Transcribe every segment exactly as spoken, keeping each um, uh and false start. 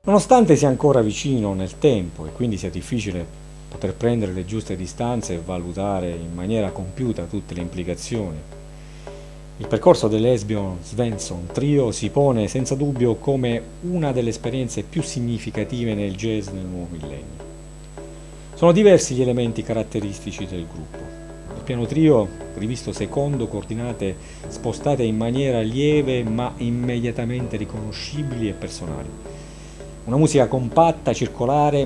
Nonostante sia ancora vicino nel tempo e quindi sia difficile poter prendere le giuste distanze e valutare in maniera compiuta tutte le implicazioni, il percorso dell'Esbjørn Svensson Trio si pone senza dubbio come una delle esperienze più significative nel jazz nel nuovo millennio. Sono diversi gli elementi caratteristici del gruppo. Il piano trio, rivisto secondo coordinate spostate in maniera lieve ma immediatamente riconoscibili e personali. Una musica compatta, circolare,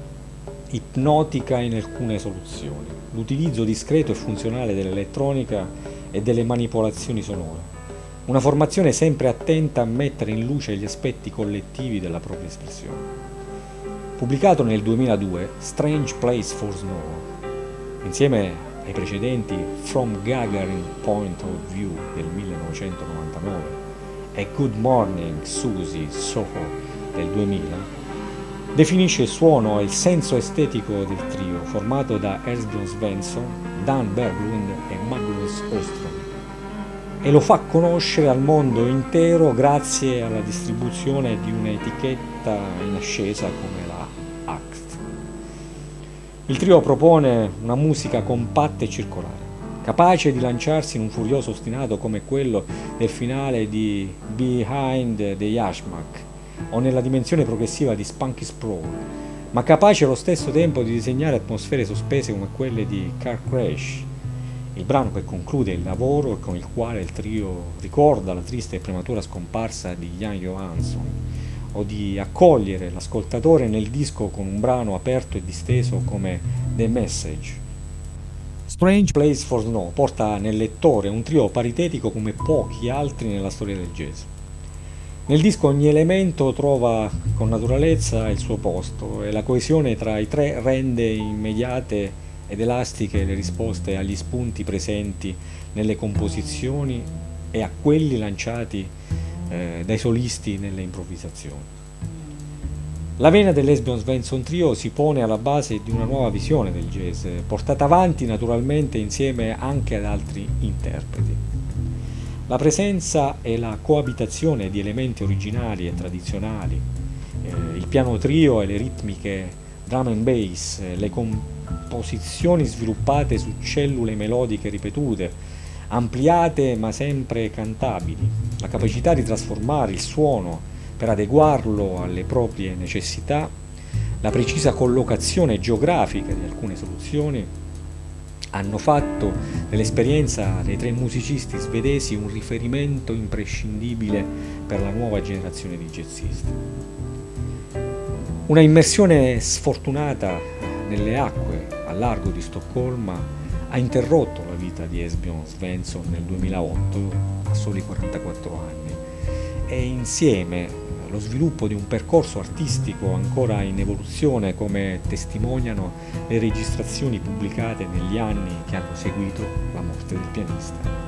ipnotica in alcune soluzioni. L'utilizzo discreto e funzionale dell'elettronica e delle manipolazioni sonore. Una formazione sempre attenta a mettere in luce gli aspetti collettivi della propria espressione. Pubblicato nel duemiladue, Strange Place for Snow, insieme ai precedenti From Gagarin Point of View del millenovecentonovantanove e Good Morning Susie Soho del duemila, definisce il suono e il senso estetico del trio formato da Esbjørn Svensson, Dan Berglund e Magnus Öström e lo fa conoscere al mondo intero grazie alla distribuzione di un'etichetta in ascesa come la Act. Il trio propone una musica compatta e circolare, capace di lanciarsi in un furioso ostinato come quello del finale di Behind the Yashmak o nella dimensione progressiva di Spunky Sprawl, ma capace allo stesso tempo di disegnare atmosfere sospese come quelle di Car Crash, il brano che conclude il lavoro e con il quale il trio ricorda la triste e prematura scomparsa di Jan Johansson, o di accogliere l'ascoltatore nel disco con un brano aperto e disteso come The Message. Strange Place for Snow porta nel lettore un trio paritetico come pochi altri nella storia del jazz. Nel disco ogni elemento trova con naturalezza il suo posto e la coesione tra i tre rende immediate ed elastiche le risposte agli spunti presenti nelle composizioni e a quelli lanciati eh, dai solisti nelle improvvisazioni. La vena dell'Esbjørn Svensson Trio si pone alla base di una nuova visione del jazz, portata avanti naturalmente insieme anche ad altri interpreti. La presenza e la coabitazione di elementi originali e tradizionali, eh, il piano trio e le ritmiche drum and bass, eh, le composizioni sviluppate su cellule melodiche ripetute, ampliate ma sempre cantabili, la capacità di trasformare il suono per adeguarlo alle proprie necessità, la precisa collocazione geografica di alcune soluzioni, hanno fatto dell'esperienza dei tre musicisti svedesi un riferimento imprescindibile per la nuova generazione di jazzisti. Una immersione sfortunata nelle acque al largo di Stoccolma ha interrotto la vita di Esbjørn Svensson nel duemilaotto a soli quarantaquattro anni e insieme lo sviluppo di un percorso artistico ancora in evoluzione, come testimoniano le registrazioni pubblicate negli anni che hanno seguito la morte del pianista.